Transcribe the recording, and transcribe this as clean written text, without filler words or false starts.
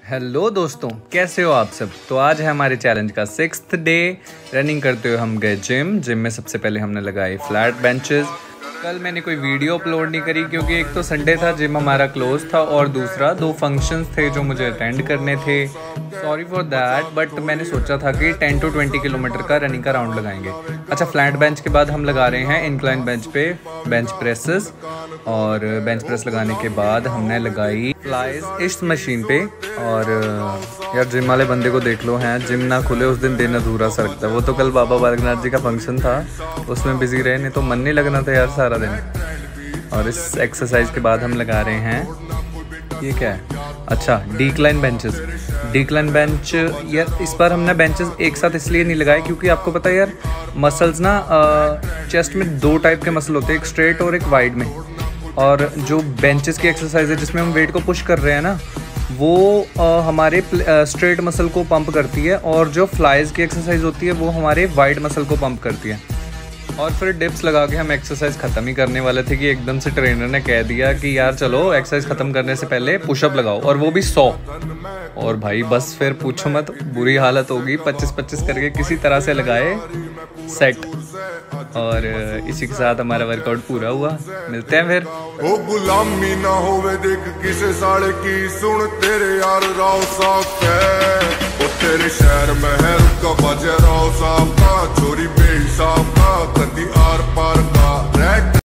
Hello दोस्तों, कैसे हो आप सब। तो आज है हमारे चैलेंज का 6th डे। रनिंग करते हुए हम गए जिम में सबसे पहले हमने लगाए फ्लैट बेंचेस। कल मैंने कोई वीडियो अपलोड नहीं करी क्योंकि एक तो संडे था, जिम हमारा क्लोज था, और दूसरा 2 फंक्शंस थे जो मुझे अटेंड करने थे। सॉरी फॉर दैट, बट मैंने सोचा था कि 10 to 20 किलोमीटर का रनिंग का राउंड लगाएंगे। अच्छा, फ्लैट बेंच के बाद हम लगा रहे हैं इंक्लाइन बेंच पे बेंच प्रेसेस, और बेंच प्रेस लगाने के बाद हमने लगाई फ्लाइज इस मशीन पे। और यार जिम वाले बंदे को देख लो, हैं जिम ना खुले उस दिन दिन अधूरा सा लगता है। वो तो कल बाबा बालकनाथ जी का फंक्शन था, उसमें बिजी रहे, नहीं तो मन नहीं लगना था यार सारा दिन। और इस एक्सरसाइज के बाद हम लगा रहे हैं, ये क्या है, अच्छा डिक्लाइन बेंचेस। डिक्लाइन बेंच यार इस बार हमने बेंचेस एक साथ इसलिए नहीं लगाए क्योंकि आपको पता है यार मसल्स ना चेस्ट में 2 टाइप के मसल होते हैं, एक स्ट्रेट और एक वाइड में। और जो बेंचेस की एक्सरसाइज है जिसमें हम वेट को पुश कर रहे हैं ना, वो हमारे स्ट्रेट मसल को पंप करती है, और जो फ्लाइज की एक्सरसाइज होती है वो हमारे वाइड मसल को पंप करती है। और फिर डिप्स लगा के हम एक्सरसाइज ख़त्म ही करने वाले थे कि एकदम से ट्रेनर ने कह दिया कि यार चलो एक्सरसाइज ख़त्म करने से पहले पुशअप लगाओ, और वो भी 100। और भाई बस फिर पूछो मत, बुरी हालत होगी। 25-25 करके किसी तरह से लगाए सेट, और इसी के साथ हमारा वर्कआउट पूरा हुआ। मिलते हैं फिर। ओ गुलामी ना होवे देख किसे साले की, सुन तेरे यार राव साफ है। ओ तेरे शहर में है रुका बजे राव साफ का, छोरी बेहिसाब का, कदी आर पार का।